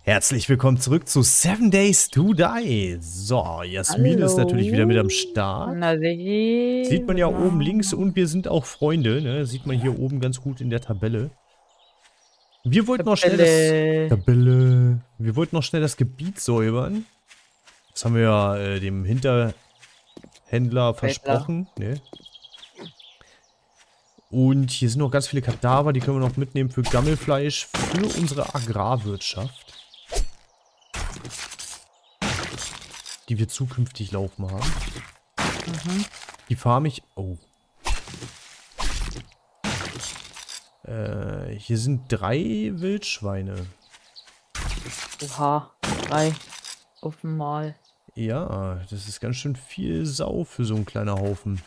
Herzlich willkommen zurück zu 7 Days to Die. So, Jasmin ist natürlich wieder mit am Start. Na, Sieht man ja oben links und wir sind auch Freunde, ne? Sieht man hier oben ganz gut in der Tabelle. Wir wollten noch schnell Wir wollten noch schnell das Gebiet säubern. Das haben wir ja dem Hinterhändler versprochen, ne? Und hier sind noch ganz viele Kadaver, die können wir noch mitnehmen für Gammelfleisch, für unsere Agrarwirtschaft. Die wir zukünftig laufen haben. Die farme ich... Oh. Hier sind 3 Wildschweine. Oha, 3 auf einmal. Ja, das ist ganz schön viel Sau für so ein kleiner Haufen.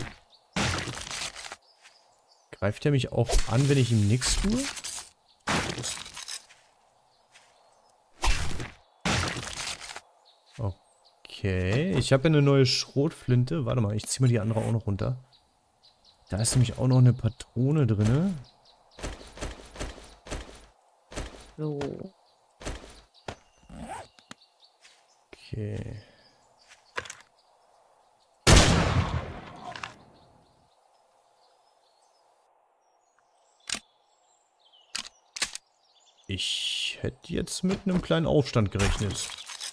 Greift er mich auch an, wenn ich ihm nichts tue? Okay, ich habe ja eine neue Schrotflinte. Warte mal, ich ziehe mal die andere auch noch runter. Da ist nämlich auch noch eine Patrone drin. So. Okay. Ich hätte jetzt mit einem kleinen Aufstand gerechnet.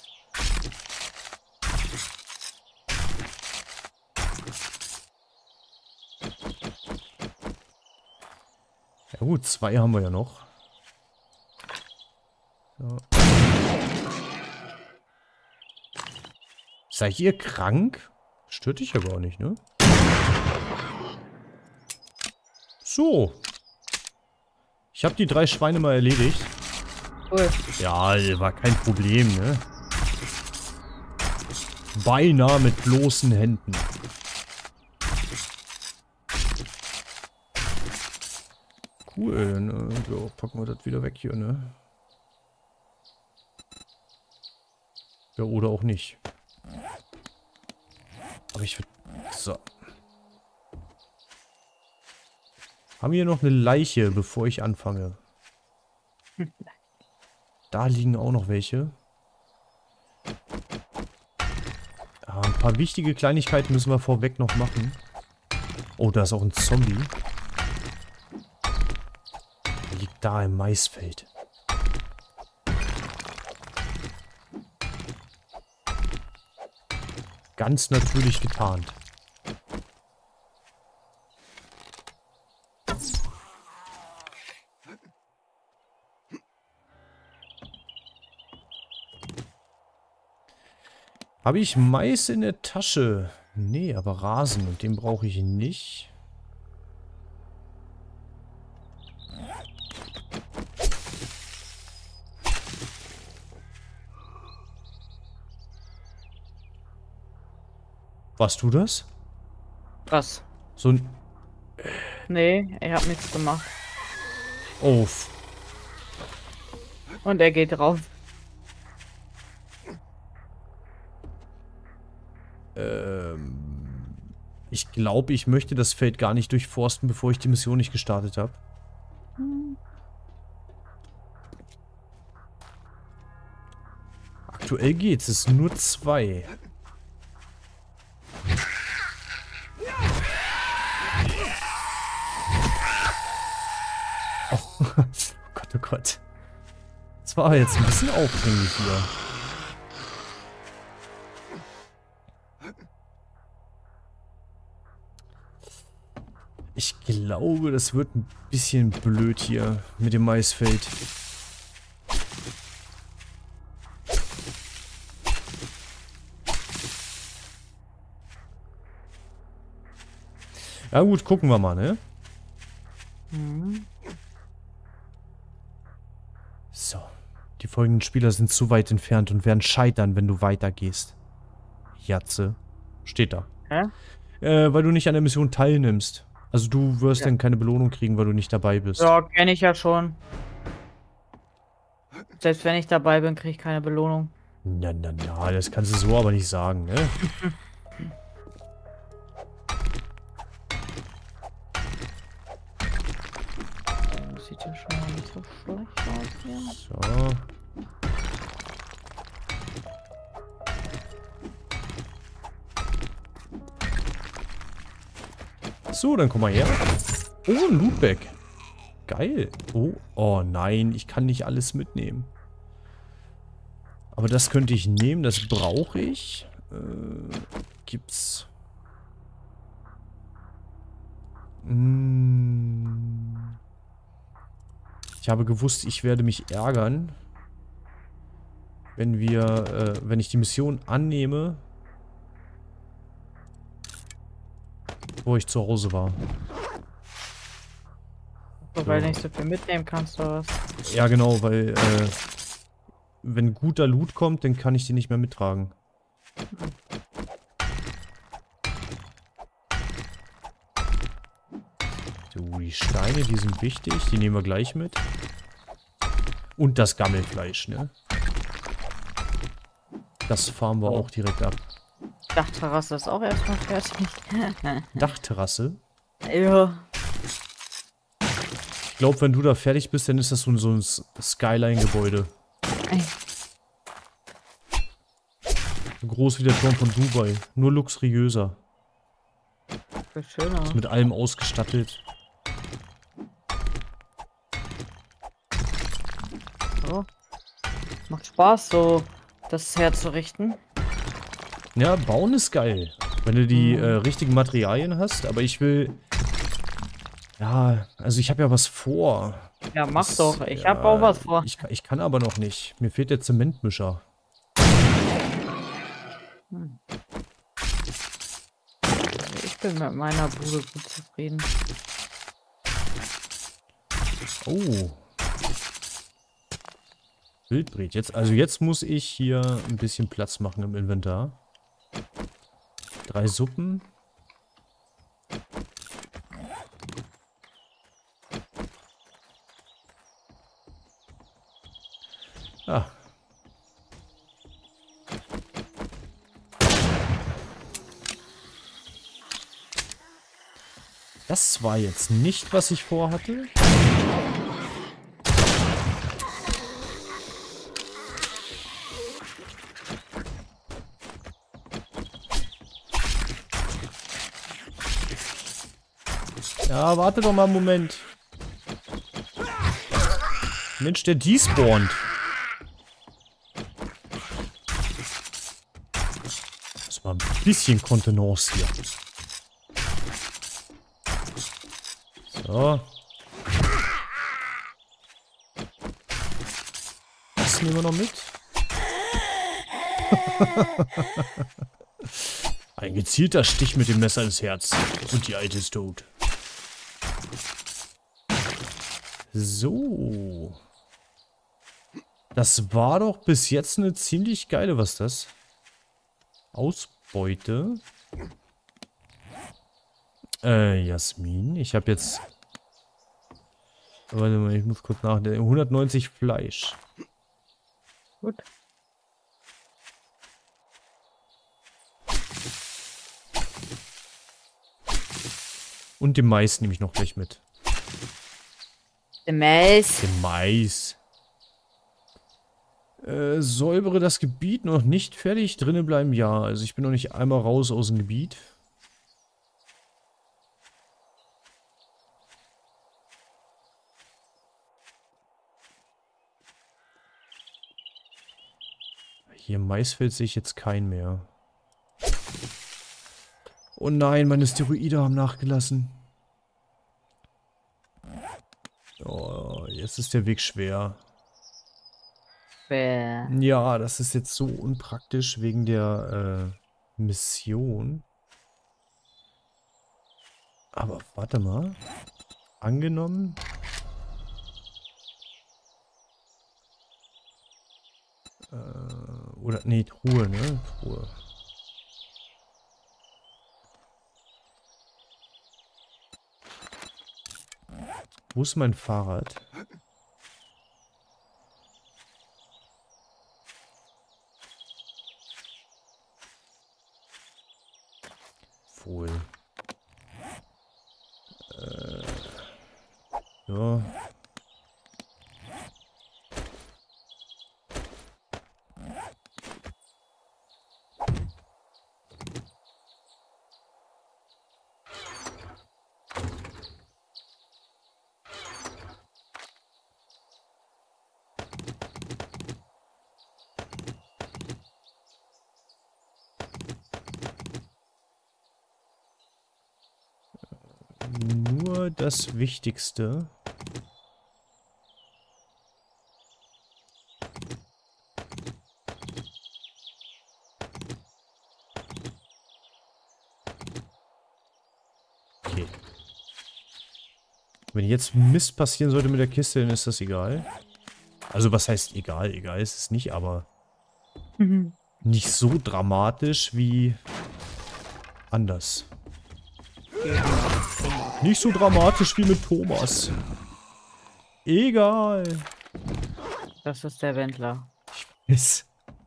Ja gut, 2 haben wir ja noch. So. Seid ihr krank? Stört dich ja gar nicht, ne? So. Ich habe die 3 Schweine mal erledigt. Cool. Ja, war kein Problem, ne? Beinahe mit bloßen Händen. Cool, ne? Ja, packen wir das wieder weg hier, ne? Ja, oder auch nicht. Aber ich würde... So. Haben wir hier noch eine Leiche, bevor ich anfange? Da liegen auch noch welche. Ja, ein paar wichtige Kleinigkeiten müssen wir vorweg noch machen. Oh, da ist auch ein Zombie. Der liegt da im Maisfeld. Ganz natürlich getarnt. Habe ich Mais in der Tasche? Nee, aber Rasen und den brauche ich nicht. Warst du das? Was? So ein... Nee, er hat nichts gemacht. Oh. Und er geht drauf. Ich glaube, ich möchte das Feld gar nicht durchforsten, bevor ich die Mission nicht gestartet habe. Aktuell geht's, es sind nur 2. Oh, oh Gott, oh Gott. Das war jetzt ein bisschen aufdringlich hier. Ich glaube, das wird ein bisschen blöd hier mit dem Maisfeld. Ja gut, gucken wir mal, ne? So. Die folgenden Spieler sind zu weit entfernt und werden scheitern, wenn du weitergehst. Jatze. Steht da. Hä? Weil du nicht an der Mission teilnimmst. Also du wirst dann keine Belohnung kriegen, weil du nicht dabei bist. Ja, kenne ich ja schon. Selbst wenn ich dabei bin, kriege ich keine Belohnung. Na, das kannst du so aber nicht sagen, ne? Das sieht ja schon mal nicht so schlecht aus hier. So. So, dann komm mal her. Oh, ein Lootbag. Geil. Oh, oh nein, ich kann nicht alles mitnehmen. Aber das könnte ich nehmen, das brauche ich. Gibt's. Ich habe gewusst, ich werde mich ärgern, wenn wenn ich die Mission annehme, wo ich zu Hause war. Weil du nicht so viel mitnehmen kannst oder was? Ja, genau, weil wenn guter Loot kommt, dann kann ich den nicht mehr mittragen. So, die Steine, die sind wichtig, die nehmen wir gleich mit. Und das Gammelfleisch, ne? Das farmen wir auch direkt ab. Dachterrasse ist auch erstmal fertig. Dachterrasse? Ja. Ich glaube, wenn du da fertig bist, dann ist das so ein Skyline-Gebäude. So groß wie der Turm von Dubai. Nur luxuriöser. Viel schöner. Ist mit allem ausgestattet. So. Macht Spaß, so das herzurichten. Ja, bauen ist geil. Wenn du die richtigen Materialien hast, aber ich will... Ja, also ich habe ja was vor. Ja, mach doch. Ich habe auch was vor. Ich kann aber noch nicht. Mir fehlt der Zementmischer. Ich bin mit meiner Bude gut zufrieden. Oh. Wildbret. Jetzt muss ich hier ein bisschen Platz machen im Inventar. 3 Suppen. Ah. Das war jetzt nicht, was ich vorhatte. Ja, warte doch mal einen Moment. Mensch, der despawnt. Das war ein bisschen Kontenance hier. So. Das nehmen wir noch mit. Ein gezielter Stich mit dem Messer ins Herz. Und die Alte ist tot. So. Das war doch bis jetzt eine ziemlich geile, was das? Ausbeute. Jasmin. Ich habe jetzt... Warte mal, ich muss kurz nachdenken. 190 Fleisch. Gut. Und den Mais nehme ich noch gleich mit. Den Mais. Den Mais. Säubere das Gebiet noch nicht fertig. Drinnen bleiben, ja. Also ich bin noch nicht einmal raus aus dem Gebiet. Hier im Maisfeld sehe ich jetzt keinen mehr. Oh nein, meine Steroide haben nachgelassen. Oh, jetzt ist der Weg schwer. Ja, das ist jetzt so unpraktisch wegen der Mission. Aber warte mal. Angenommen. Oder, nee, Truhe, ne? Truhe. Wo ist mein Fahrrad? Wohl. Ja. nur das Wichtigste. Okay. Wenn jetzt Mist passieren sollte mit der Kiste, dann ist das egal. Also was heißt egal? Egal ist es nicht, aber nicht so dramatisch wie anders. Nicht so dramatisch wie mit Thomas. Egal. Das ist der Wendler. Ist.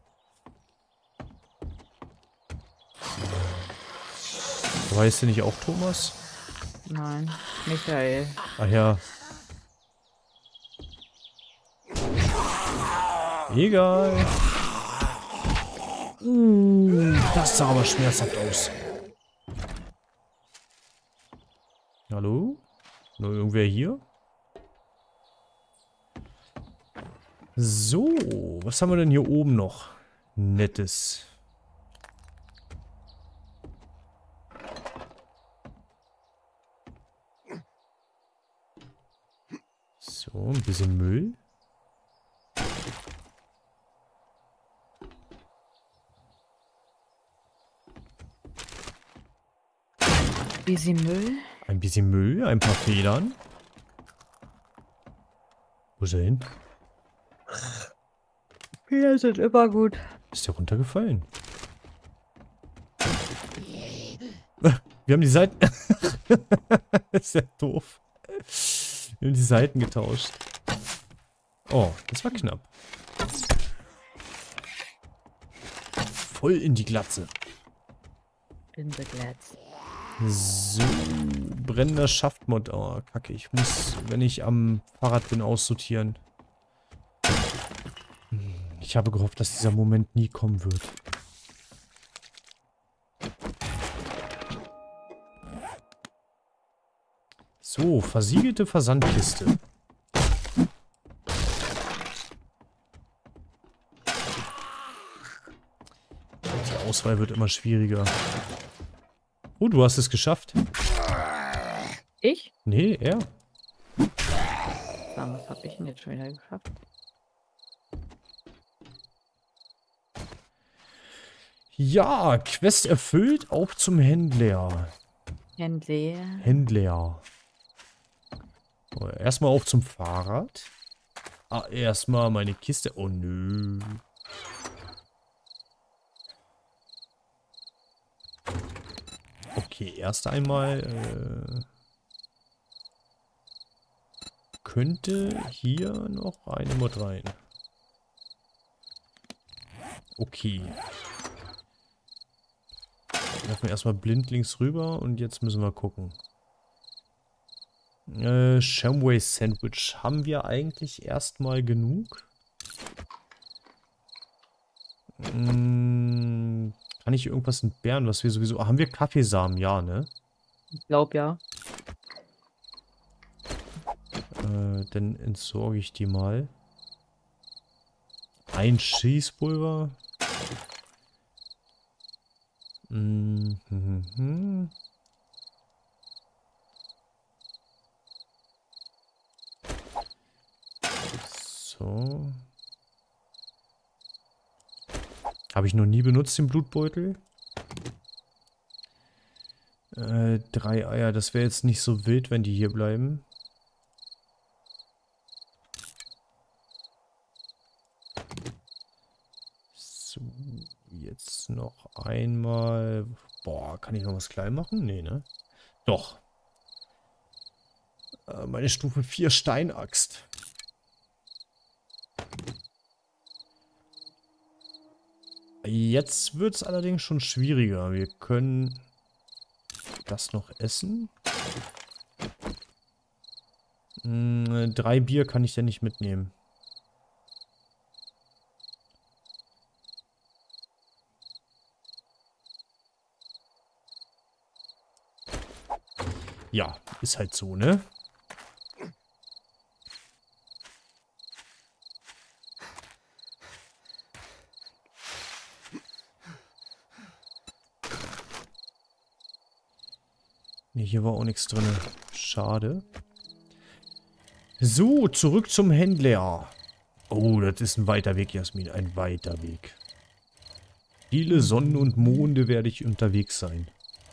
Weißt du nicht auch Thomas? Nein, Michael. Ach ja. Egal. Das sah aber schmerzhaft aus. Hallo? Nur irgendwer hier? So, was haben wir denn hier oben noch? Nettes. So, ein bisschen Müll. Bisschen Müll. Ein bisschen Müll, ein paar Federn. Wo ist er hin? Federn sind immer gut. Ist der runtergefallen? Wir haben die Seiten... Ist ja doof. Wir haben die Seiten getauscht. Oh, das war knapp. Voll in die Glatze. In the Glatze. So, brennender Schaftmod. Oh, kacke. Ich muss, wenn ich am Fahrrad bin, aussortieren. Ich habe gehofft, dass dieser Moment nie kommen wird. So, versiegelte Versandkiste. Die Auswahl wird immer schwieriger. Oh, du hast es geschafft. Ich? Nee, er. Was habe ich denn jetzt schon wieder geschafft? Ja, Quest erfüllt, auch zum Händler. Händler. Oh, erstmal auf zum Fahrrad. Ah, erstmal meine Kiste. Oh nö. Okay, erst einmal könnte hier noch eine Mod rein. Okay. Werfen wir erstmal blindlings rüber und jetzt müssen wir gucken. Shamway Sandwich. Haben wir eigentlich erstmal genug? Kann ich irgendwas entbehren, was wir sowieso... haben wir Kaffeesamen? Ja, ne? Ich glaube ja. Dann entsorge ich die mal. Ein Schießpulver. So. Habe ich noch nie benutzt, den Blutbeutel. 3 Eier, das wäre jetzt nicht so wild, wenn die hier bleiben. So, jetzt noch einmal. Boah, kann ich noch was klein machen? Nee, ne? Doch. Meine Stufe 4 Steinaxt. Jetzt wird es allerdings schon schwieriger. Wir können das noch essen. 3 Bier kann ich ja nicht mitnehmen. Ja, ist halt so, ne? Ne, hier war auch nichts drin. Schade. So, zurück zum Händler. Oh, das ist ein weiter Weg, Jasmin. Ein weiter Weg. Viele Sonnen und Monde werde ich unterwegs sein.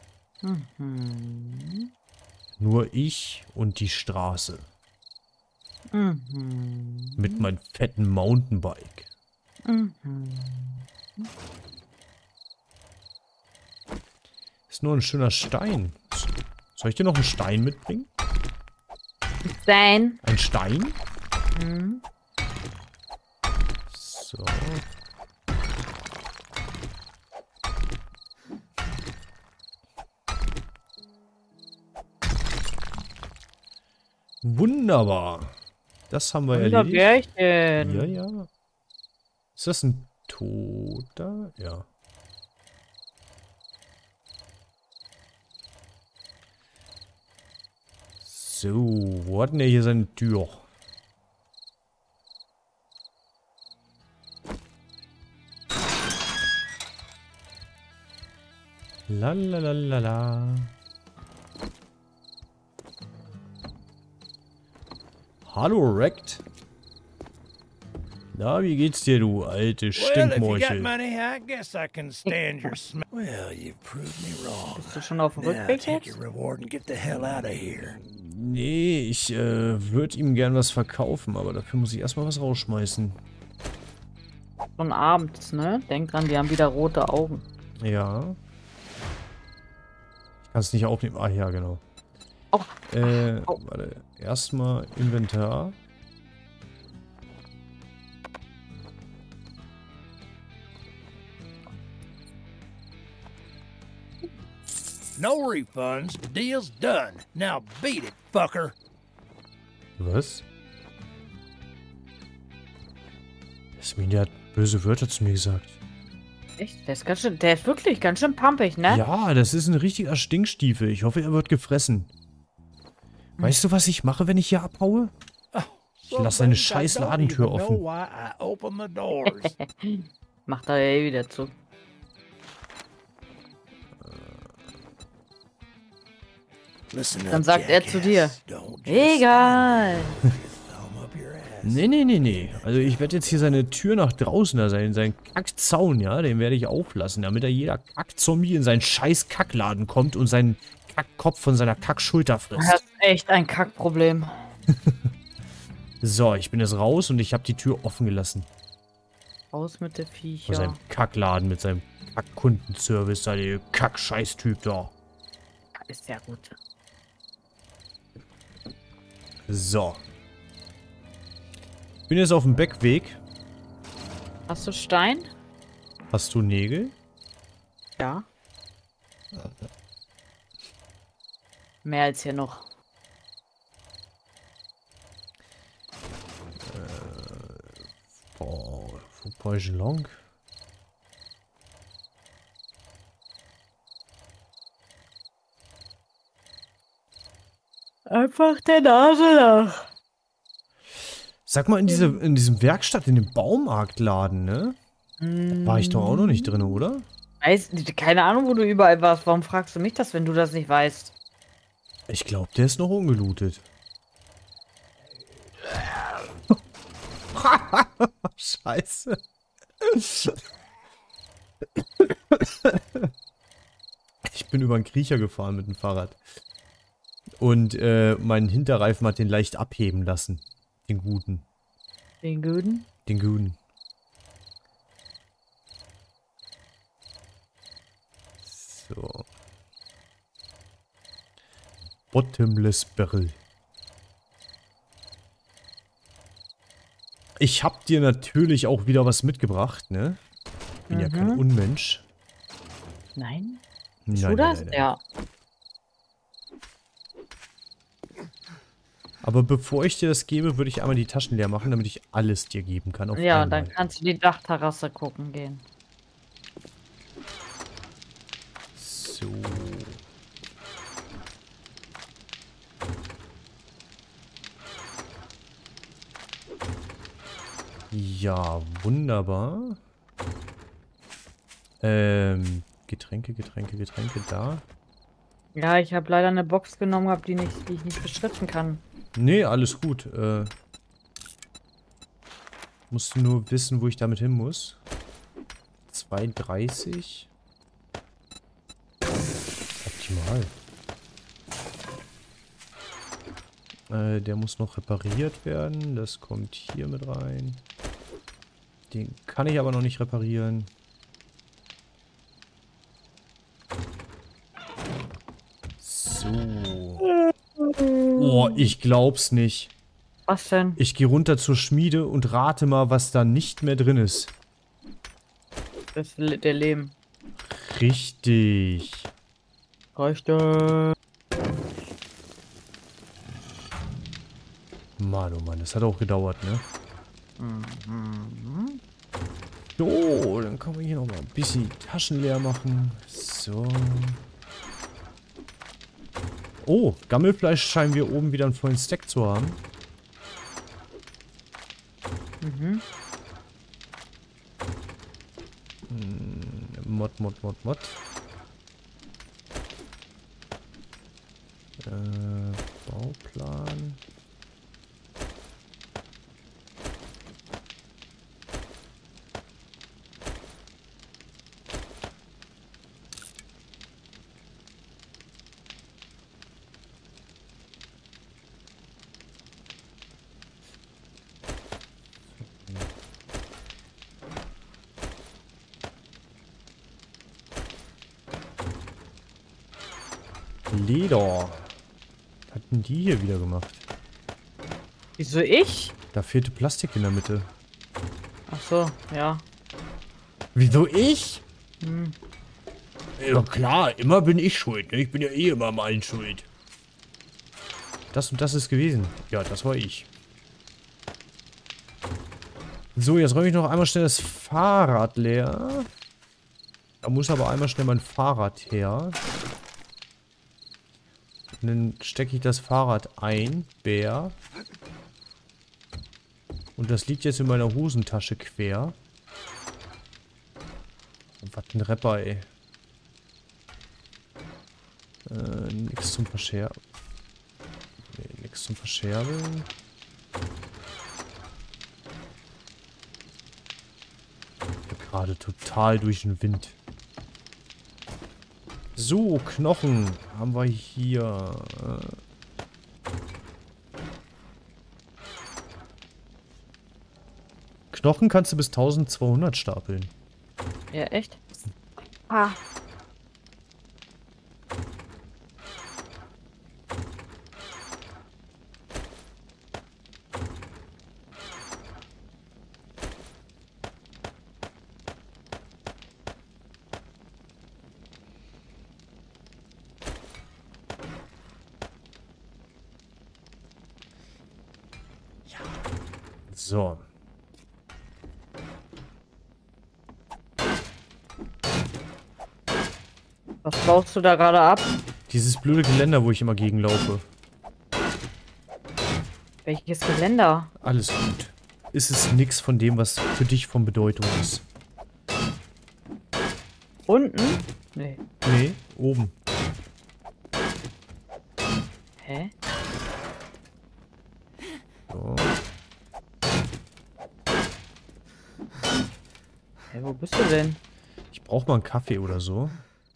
Mhm. Nur ich und die Straße. Mhm. Mit meinem fetten Mountainbike. Mhm. Ist nur ein schöner Stein. Soll ich dir noch einen Stein mitbringen? Stein. Ein Stein? Mhm. So. Wunderbar. Das haben wir erledigt. Bärchen. Ja, ja. Ist das ein Toter? Ja. So, wo hat denn der hier seine Tür? Lalalala. Hallo, Rekt. Na, wie geht's dir, du alte Stinkmorchel? Bist du schon auf dem Rückweg jetzt? Nee, ich würde ihm gern was verkaufen, aber dafür muss ich erstmal was rausschmeißen. Schon abends, ne? Denk dran, die haben wieder rote Augen. Ja. Ich kann es nicht aufnehmen. Ah, ja, genau. Oh. Warte. Erstmal Inventar. No refunds. Deal's done. Now beat it, fucker. Was? Jasmin, der hat böse Wörter zu mir gesagt. Echt? Der ist wirklich ganz schön pampig, ne? Ja, das ist ein richtiger Stinkstiefel. Ich hoffe, er wird gefressen. Weißt du, was ich mache, wenn ich hier abhaue? Ich lasse seine scheiß Ladentür offen. Macht er ja eh wieder zu. Dann sagt er zu dir. Egal. Nee. Also ich werde jetzt hier seine Tür nach draußen, also seinen Kackzaun, ja, den werde ich auflassen, damit er jeder Kackzombie in seinen scheiß Kackladen kommt und seinen Kackkopf von seiner Kackschulter Du frisst. hast echt ein Kackproblem. So, ich bin jetzt raus und ich habe die Tür offen gelassen. Raus mit der Von Viecher. seinem Kackladen mit seinem Kackkundenservice, da der Kack-Scheiß-Typ da. Ist ja gut. So. Ich bin jetzt auf dem Backweg. Hast du Stein? Hast du Nägel? Ja. Mehr als hier noch. Boah, wo brauche ich lang? Einfach der Nase nach. Sag mal, in diesem Werkstatt, in dem Baumarktladen, ne? War ich doch auch noch nicht drin, oder? Keine Ahnung, wo du überall warst. Warum fragst du mich das, wenn du das nicht weißt? Ich glaube, der ist noch ungelootet. Scheiße. Ich bin über einen Kriecher gefahren mit dem Fahrrad. Und mein Hinterreifen hat den leicht abheben lassen. Den guten. Den Guten? Den guten. So. Bottomless Barrel. Ich hab dir natürlich auch wieder was mitgebracht, ne? Bin ja kein Unmensch. Nein? Nein, Du das? nein. Ja. Aber bevor ich dir das gebe, würde ich einmal die Taschen leer machen, damit ich alles dir geben kann. Auf Ja, einmal. dann kannst du die Dachterrasse gucken gehen. So. Ja, wunderbar. Getränke da. Ja, ich habe leider eine Box genommen, die ich nicht beschriften kann. Nee, alles gut. Musst du nur wissen, wo ich damit hin muss. 32. Optimal. Der muss noch repariert werden. Das kommt hier mit rein. Den kann ich aber noch nicht reparieren. So. Oh, ich glaub's nicht. Was denn? Ich gehe runter zur Schmiede und rate mal, was da nicht mehr drin ist. Das ist der Lehm. Richtig. Reichte. Mann, oh Mann, das hat auch gedauert, ne? Mhm. So, dann können wir hier nochmal ein bisschen Taschen leer machen. So. Oh, Gammelfleisch scheinen wir oben wieder einen vollen Stack zu haben. Mhm. Mod. Bauplan. Leder. Was hatten die hier wieder gemacht? Wieso ich? Da fehlte Plastik in der Mitte. Ach so, ja. Wieso ich? Hm. Ja klar, immer bin ich schuld. Ne? Ich bin ja eh immer mal schuld. Das und das ist gewesen. Ja, das war ich. So, jetzt räume ich noch einmal schnell das Fahrrad leer. Da muss aber einmal schnell mein Fahrrad her. Und dann stecke ich das Fahrrad ein. Bär. Und das liegt jetzt in meiner Hosentasche quer. Was ein Rapper, ey. Nix zum Verscherbeln. Nee, nix zum Verscherbeln. Ich bin gerade total durch den Wind. So, Knochen haben wir hier. Knochen kannst du bis 1200 stapeln. Ja, echt? Ah. So. Was baust du da gerade ab? Dieses blöde Geländer, wo ich immer gegenlaufe. Welches Geländer? Alles gut. Ist es nix von dem, was für dich von Bedeutung ist? Unten? Nee. Nee, oben. Hä? So. Hä, wo bist du denn? Ich brauche mal einen Kaffee oder so.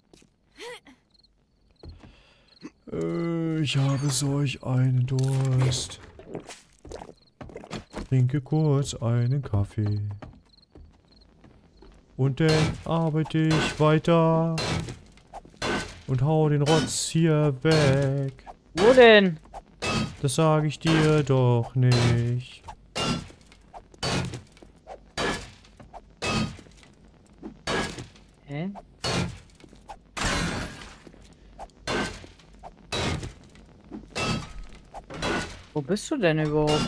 Ich habe solch einen Durst. Trinke kurz einen Kaffee. Und dann arbeite ich weiter. Und hau den Rotz hier weg. Wo denn? Das sage ich dir doch nicht. Hä? Wo bist du denn überhaupt?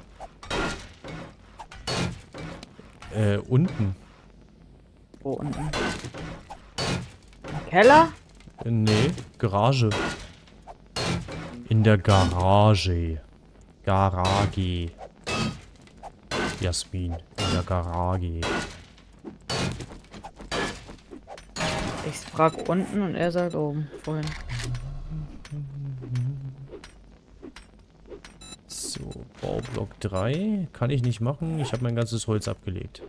Unten. Wo unten? Im Keller? Nee, Garage. In der Garage. Garage. Jasmin, in der Garage. Ich frag unten und er sagt oben. Vorhin. Block 3. Kann ich nicht machen. Ich habe mein ganzes Holz abgelegt.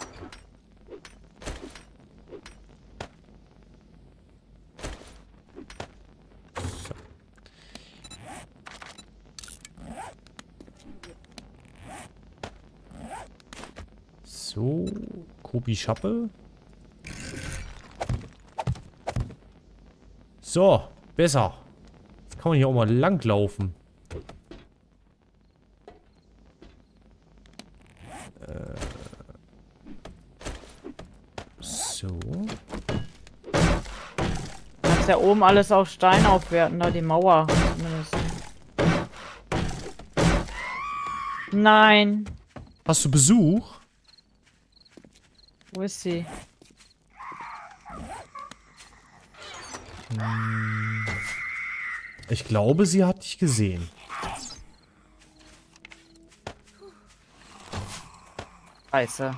So, Kobi Schappe. So, besser. Jetzt kann man hier auch mal langlaufen. So. Du kannst ja oben alles auf Stein aufwerten, da die Mauer zumindest. Nein. Hast du Besuch? Wo ist sie? Ich glaube, sie hat dich gesehen. Scheiße.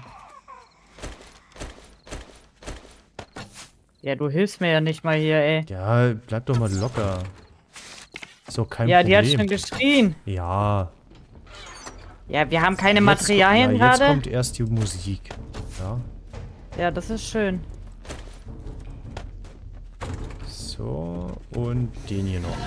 Ja, du hilfst mir ja nicht mal hier, ey. Ja, bleib doch mal locker. Ist doch kein Ja, Problem. die hat schon geschrien. Ja. Ja, wir haben keine Materialien jetzt gerade. kommt erst die Musik. Ja. Ja, das ist schön. So, und den hier noch.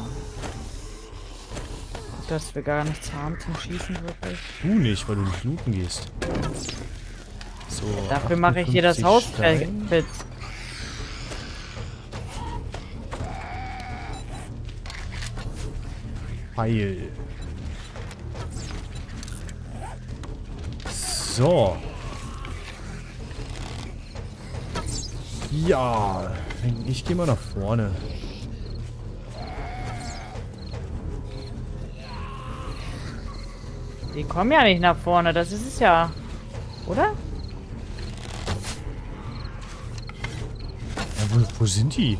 Dass wir gar nichts haben zum Schießen, wirklich. Du nicht, weil du nicht looten gehst. So, Dafür mache ich hier das Haus 58 fit. Heil. So. Ja, ich gehe mal nach vorne. Die kommen ja nicht nach vorne, das ist es ja. Oder? Ja, wo sind die?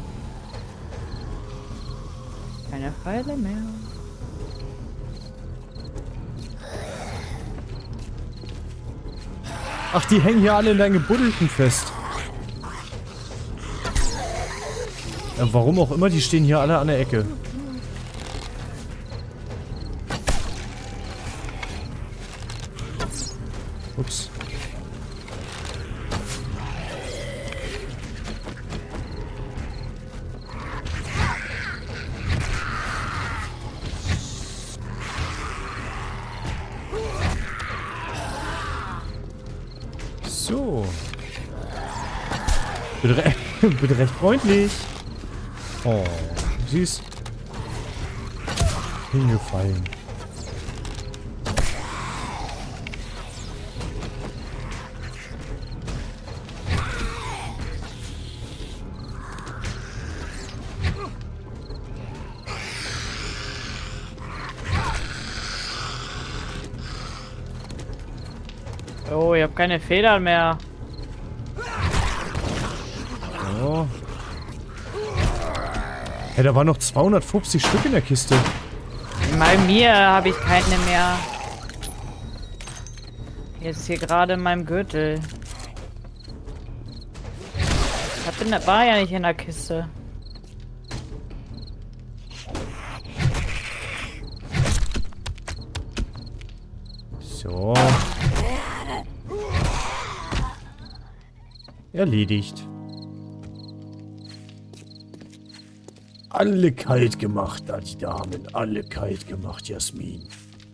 Keine Pfeile mehr. Ach, die hängen hier alle in deinen Gebuddelten fest. Ja, warum auch immer, die stehen hier alle an der Ecke. Ups. So. Bitte recht freundlich. Oh, süß. Hingefallen. Oh, ich habe keine Federn mehr. Oh. Hey, da waren noch 250 Stück in der Kiste. Bei mir habe ich keine mehr. Jetzt hier gerade in meinem Gürtel. War ja nicht in der Kiste. So. Erledigt. Alle kalt gemacht, da die Damen. Alle kalt gemacht, Jasmin.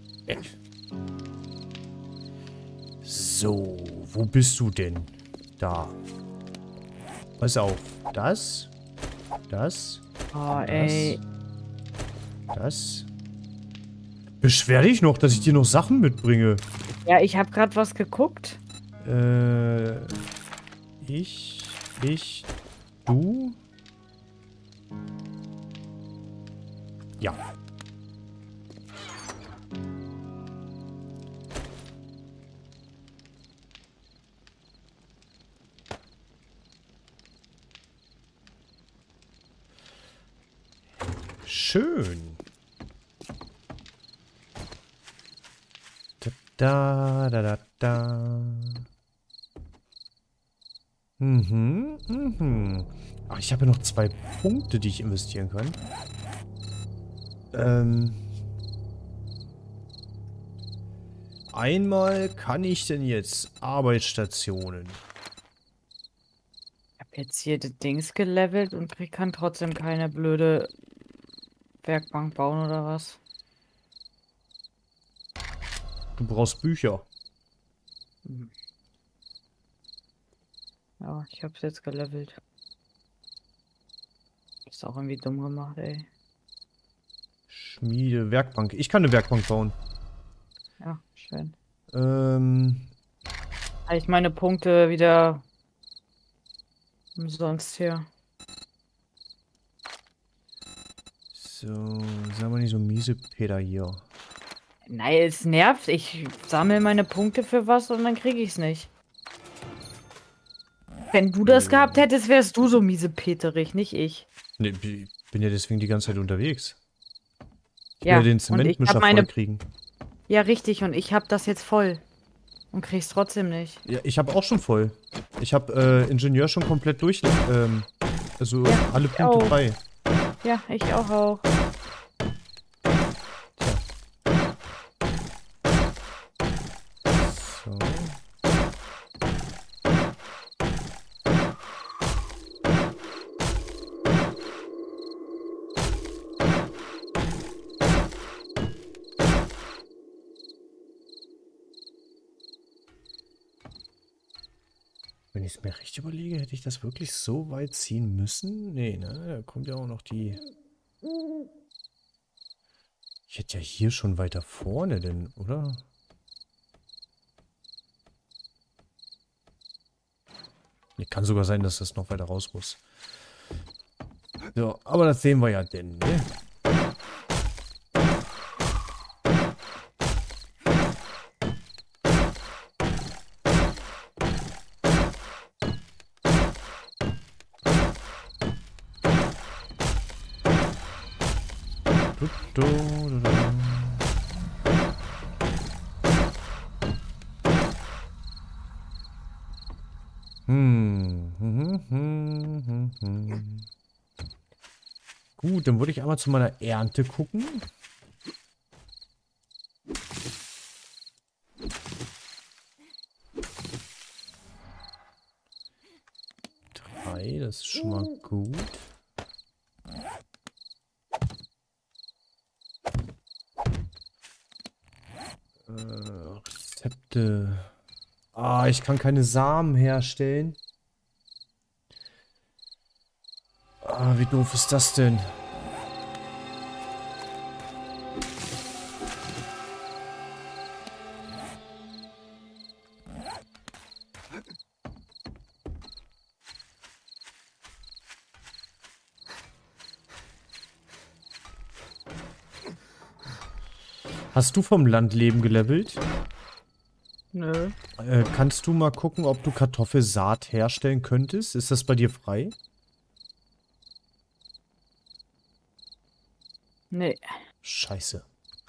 So, wo bist du denn? Da. Pass auf. Das. Oh, ey. Das. Beschwer dich noch, dass ich dir noch Sachen mitbringe. Ja, ich habe gerade was geguckt. Du. Ja. Schön. Da. Ach, ich habe ja noch 2 Punkte, die ich investieren kann. einmal kann ich denn jetzt Arbeitsstationen? Ich hab jetzt hier das Dings gelevelt und kann trotzdem keine blöde Werkbank bauen oder was? Du brauchst Bücher. Hm. Ja, ich hab's jetzt gelevelt. Ist auch irgendwie dumm gemacht, ey. Schmiede, Werkbank. Ich kann eine Werkbank bauen. Ja, schön. Habe ich meine Punkte wieder umsonst hier. So, sei mal nicht so miese Peter hier. Nein, es nervt. Ich sammle meine Punkte für was und dann kriege ich's nicht. Wenn du das gehabt hättest, wärst du so miesepeterig, nicht ich. Ne, ich bin ja deswegen die ganze Zeit unterwegs. Ich will Ja, ja den und ich Zementmischer hab meine... voll kriegen. Ja, richtig, und ich hab das jetzt voll. Und krieg's trotzdem nicht. Ja, ich habe auch schon voll. Ich habe Ingenieur schon komplett durch. Also Ja, alle ich Punkte auch. frei. Ja, ich auch. So. Wenn ich es mir recht überlege, hätte ich das wirklich so weit ziehen müssen? Nee, ne? Da kommt ja auch noch die... Ich hätte ja hier schon weiter vorne denn, oder? Nee, kann sogar sein, dass das noch weiter raus muss. So, aber das sehen wir ja denn, ne? Gut, dann würde ich einmal zu meiner Ernte gucken. Das ist schon mal gut. Rezepte. Ah, ich kann keine Samen herstellen. Ah, wie doof ist das denn? Hast du vom Landleben gelevelt? Nö. Kannst du mal gucken, ob du Kartoffelsaat herstellen könntest? Ist das bei dir frei? Nee. Scheiße.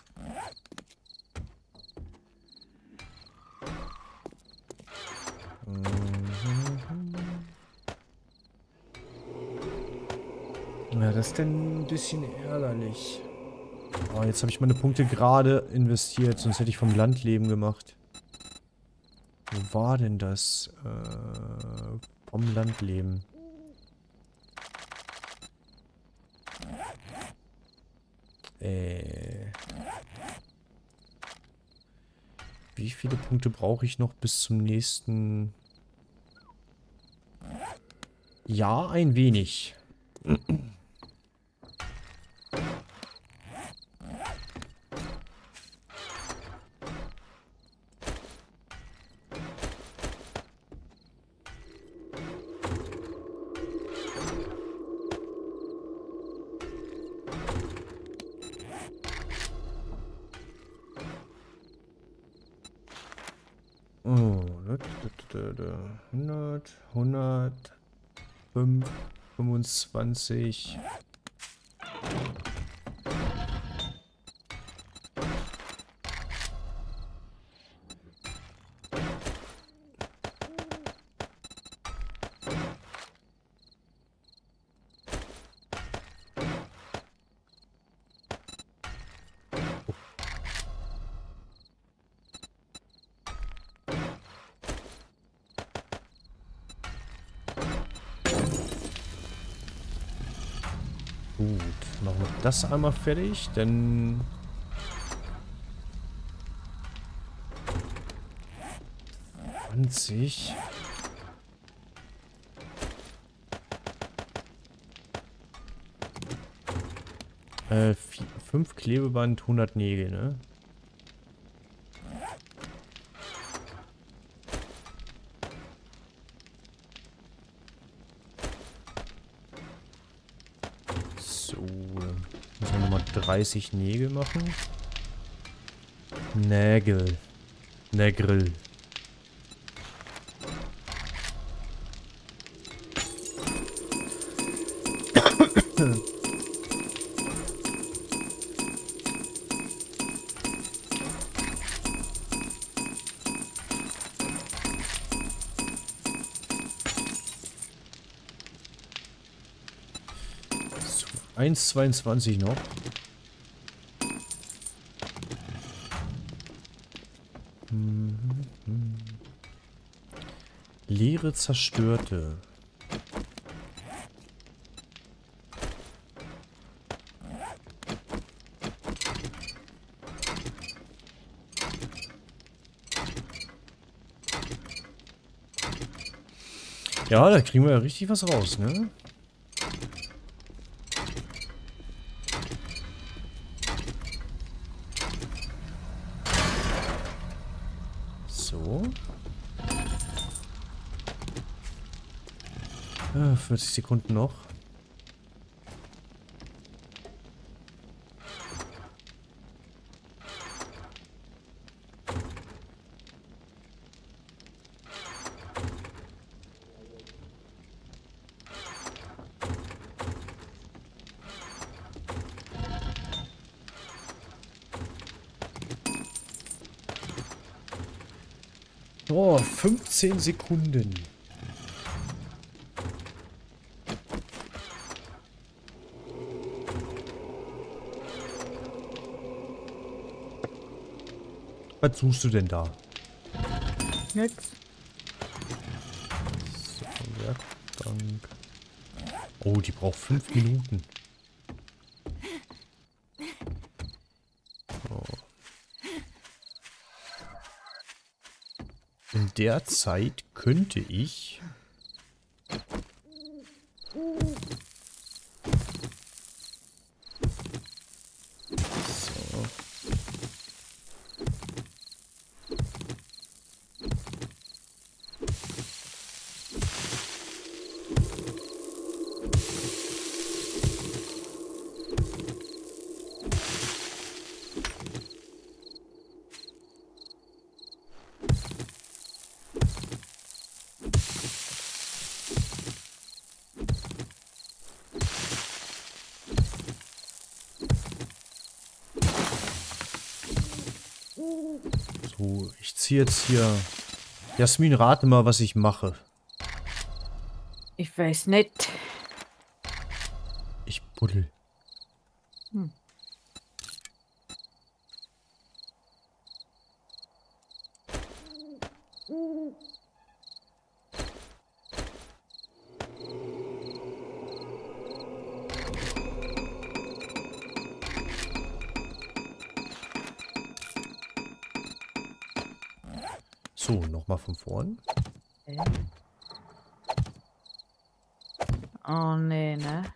Ja, das ist denn ein bisschen ärgerlich. Oh, jetzt habe ich meine Punkte gerade investiert, sonst hätte ich vom Landleben gemacht. Wo war denn das? Vom Landleben. Wie viele Punkte brauche ich noch bis zum nächsten... Ja, ein wenig. Oh, 100, 105, 25. Gut, machen wir das einmal fertig, denn... Äh, 5 Klebeband, 100 Nägel, ne? So, dann müssen wir nochmal 30 Nägel machen. Nägel. Nägel. So, 1,22 noch. Leere zerstörte. Ja, da kriegen wir ja richtig was raus, ne? So. 40 Sekunden noch. Oh, 15 Sekunden. Was suchst du denn da? Nix. So, Werkbank. Oh, die braucht 5 Minuten. So. In der Zeit könnte ich... So. So, ich ziehe jetzt hier... Jasmin, rate mal, was ich mache. Ich weiß nicht. Ich buddel. Hm. So, nochmal von vorn. Oh nee, ne?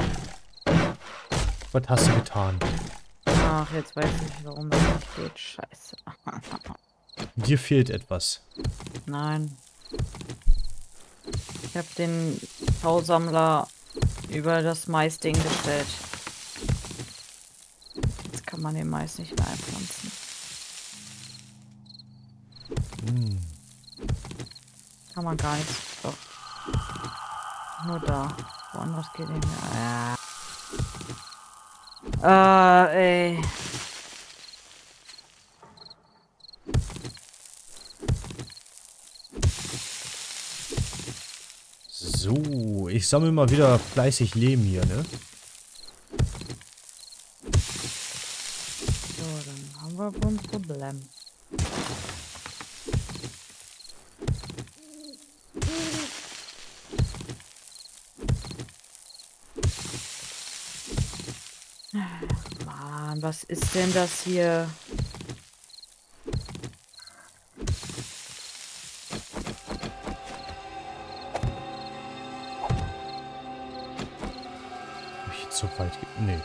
Was hast du getan? Ach, jetzt weiß ich, warum das nicht geht. Scheiße. Dir fehlt etwas. Nein. Ich habe den V-Sammler über das Maisding gestellt. Jetzt kann man den Mais nicht mehr einpflanzen. Kann man gar nichts. Doch. Nur da. Woanders geht nicht mehr. Ey. So, ich sammle mal wieder fleißig Lehm hier, ne? So, dann haben wir wohl ein Problem. Und was ist denn das hier? Hab ich jetzt so weit... Nee.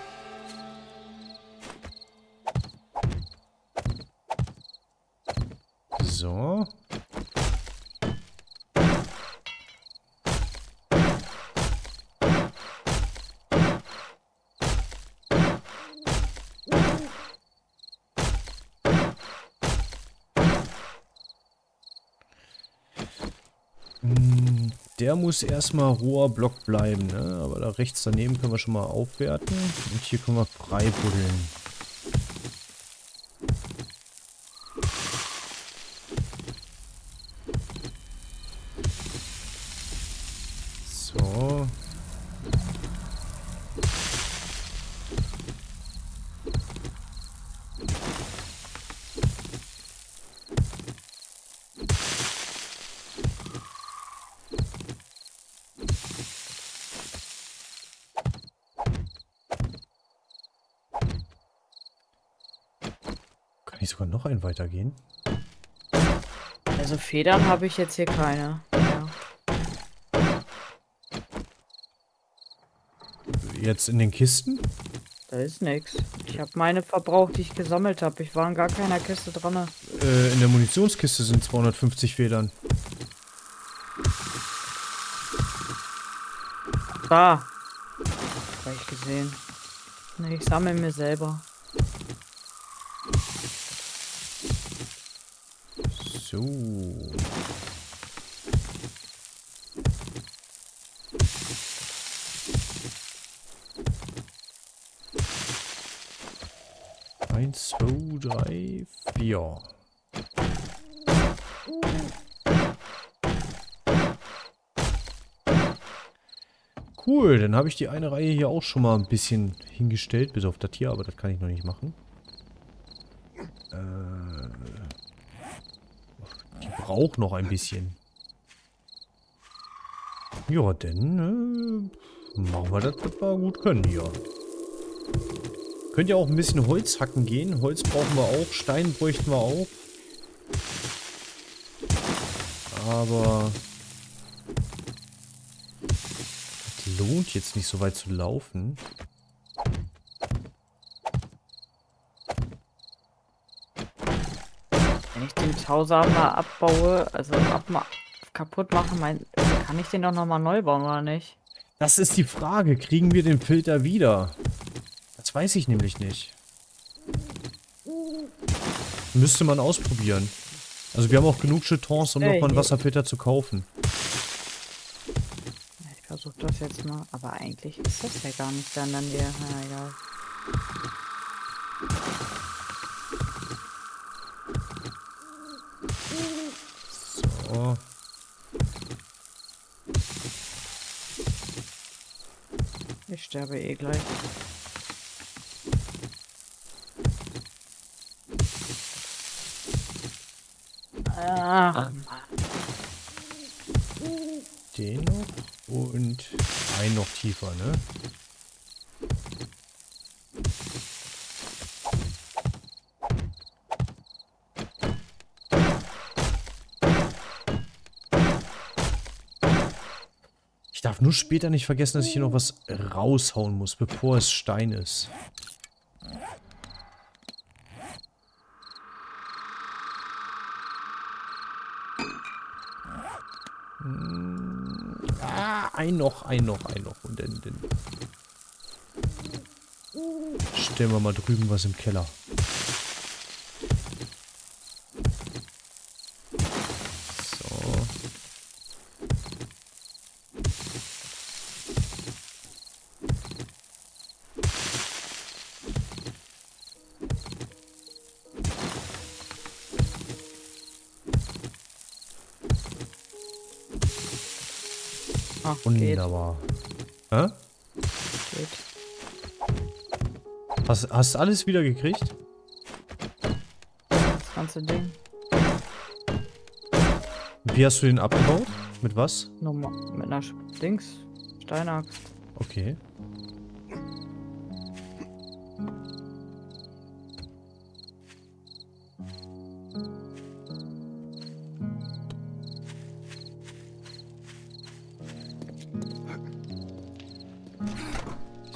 So. Der muss erstmal roher Block bleiben, ne? Aber da rechts daneben können wir schon mal aufwerten. Und hier können wir frei buddeln. So. Kann ich sogar noch einen weitergehen? Also Federn habe ich jetzt hier keine. Ja. Jetzt in den Kisten? Da ist nichts. Ich habe meine verbraucht, die ich gesammelt habe. Ich war in gar keiner Kiste dran. In der Munitionskiste sind 250 Federn. Da. Habe ich gesehen. Ne, ich sammle mir selber. So. Eins, zwei, drei, vier. Cool, dann habe ich die eine Reihe hier auch schon mal ein bisschen hingestellt, bis auf das hier, aber das kann ich noch nicht machen. Die braucht noch ein bisschen. Ja, dann machen wir das, was wir gut können hier. Könnt ihr auch ein bisschen Holz hacken gehen. Holz brauchen wir auch, Stein bräuchten wir auch. Aber es lohnt jetzt nicht so weit zu laufen. Wenn ich den Tausamer abbaue, also kaputt mache, kann ich den doch nochmal neu bauen, oder nicht? Das ist die Frage. Kriegen wir den Filter wieder? Das weiß ich nämlich nicht. Müsste man ausprobieren. Also wir haben auch genug Jetons, um nochmal einen Wasserfilter zu kaufen. Ich versuche das jetzt mal. Aber eigentlich ist das ja gar nicht dann hier. Na egal. So. Ich sterbe eh gleich. Ach. Den noch und einen noch tiefer, ne? Ich darf nur später nicht vergessen, dass ich hier noch was raushauen muss, bevor es Stein ist. Ein noch. Und dann stellen wir mal drüben was im Keller. So. Ach, Wunderbar. Hä? Geht. Hast du alles wieder gekriegt? Das ganze Ding. Wie hast du den abgebaut? Mit was? Nochmal mit einer Dings. Steinaxt. Okay.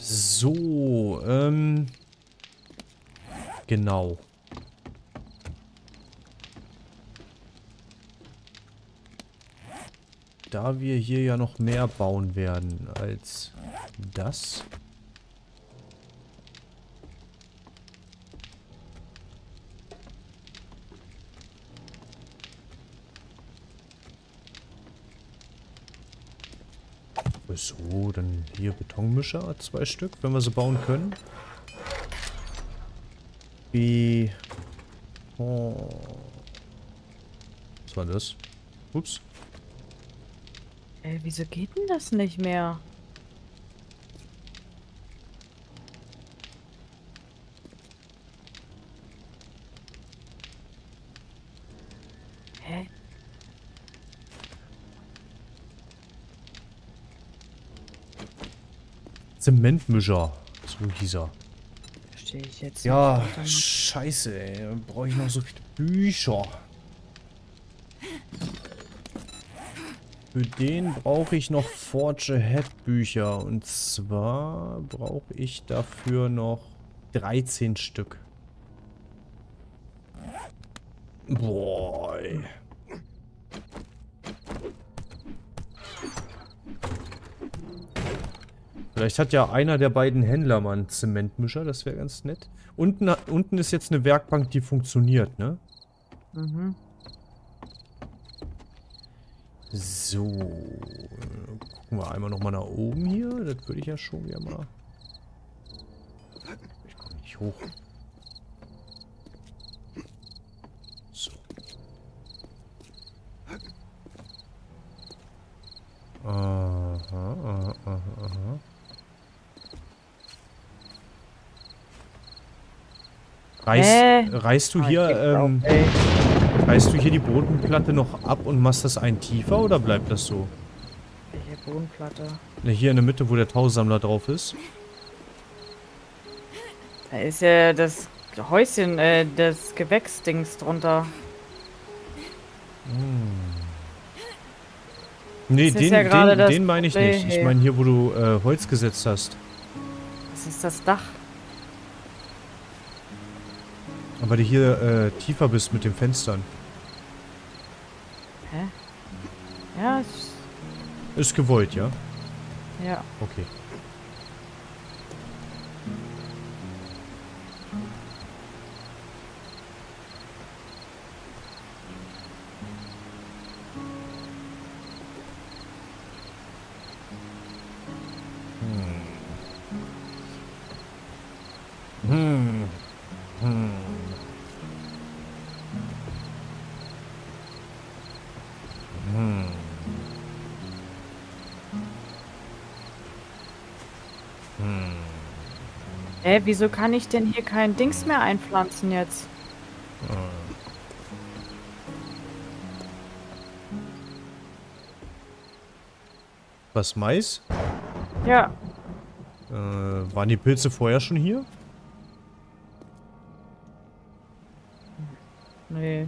So, genau. Da wir hier ja noch mehr bauen werden als das. So, dann hier Betonmischer, 2 Stück, wenn wir sie bauen können. Wie... Oh. Was war das? Ups. Wieso geht denn das nicht mehr? Hä? Zementmischer. So hieß er. Verstehe ich jetzt Ja, nicht. scheiße, ey. Da brauche ich noch so viele Bücher. Für den brauche ich noch Forge Ahead Bücher. Und zwar brauche ich dafür noch 13 Stück. Boah, ey. Vielleicht hat ja einer der beiden Händler mal einen Zementmischer, das wäre ganz nett. Unten ist jetzt eine Werkbank, die funktioniert, ne? Mhm. So. Gucken wir einmal nochmal nach oben hier. Das würde ich ja schon wieder mal... Ich komme nicht hoch. So. Aha, aha, aha, aha. Reißt du hier, reißt du hier die Bodenplatte noch ab und machst das ein tiefer oder bleibt das so? Welche Bodenplatte? Ne, hier in der Mitte, wo der Tausammler drauf ist. Da ist ja das Häuschen, das Gewächsdings drunter. Nee, Das ist ja gerade das den meine ich nicht. Ich Problem. meine hier, wo du Holz gesetzt hast. Das ist das Dach. Aber du hier tiefer bist mit den Fenstern. Hä? Ja, Ist gewollt, ja? ja. Okay. Wieso kann ich denn hier kein Dings mehr einpflanzen jetzt? Was, Mais? Ja. Waren die Pilze vorher schon hier? Nee.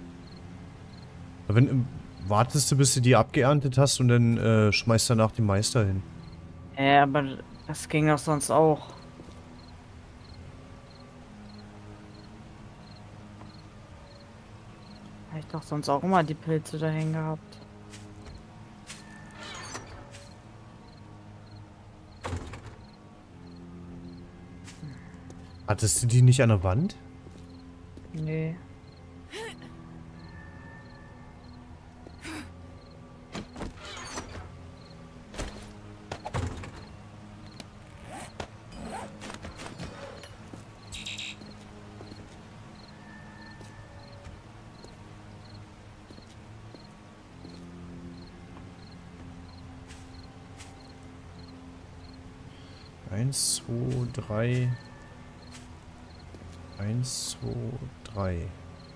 Wartest du, bis du die abgeerntet hast und dann schmeißt danach die Mais dahin? Aber das ging doch sonst auch. Habe ich doch sonst auch immer die Pilze dahin gehabt. Hattest du die nicht an der Wand? Nee. Eins, zwei, drei. 1, 2, 3.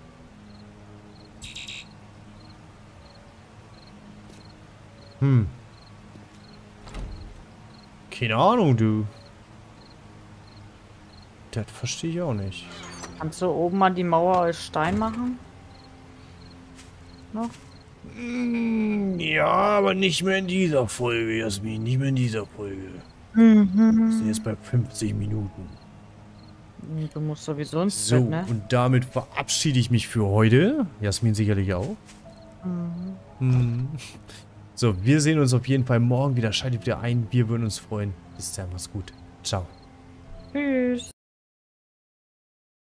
Keine Ahnung, du. Das verstehe ich auch nicht. Kannst du oben mal die Mauer aus Stein machen? Noch? Ja, aber nicht mehr in dieser Folge, Jasmin. Nicht mehr in dieser Folge. Wir sind jetzt bei 50 Minuten. Du musst sowieso ins So, Bett, ne? und damit verabschiede ich mich für heute. Jasmin sicherlich auch. So, wir sehen uns auf jeden Fall morgen wieder. Schaltet wieder ein. Wir würden uns freuen. Bis dann, mach's gut. Ciao.